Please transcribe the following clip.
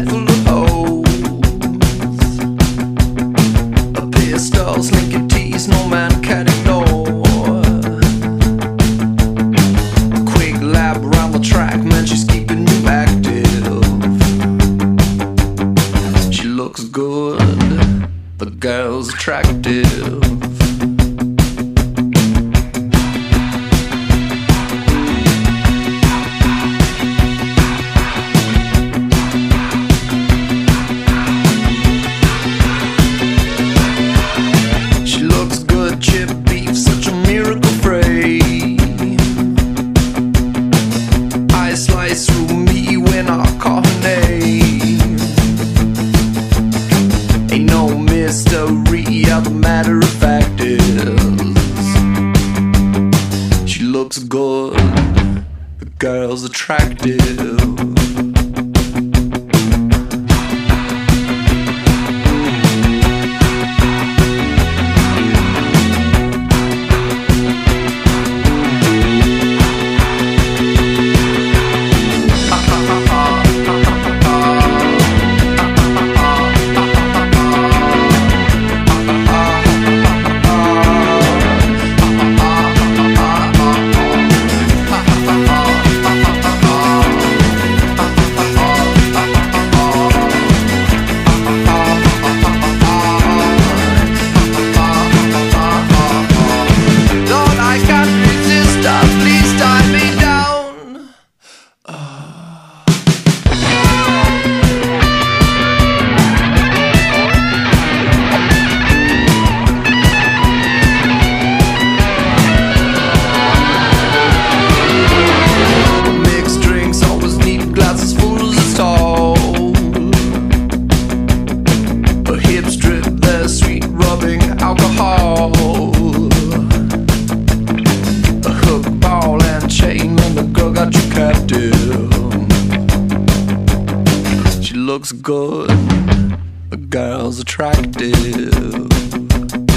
head full of holes. Pistols, slinky tease, no man can ignore. A quick lap around the track, man, she's keeping you active. She looks good, the girl's attractive. Through me when I call her name. Ain't no mystery, how the matter of fact is, she looks good, the girl's attractive. She looks good, the girl's attractive.